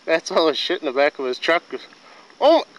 That's all the shit in the back of his truck. Oh,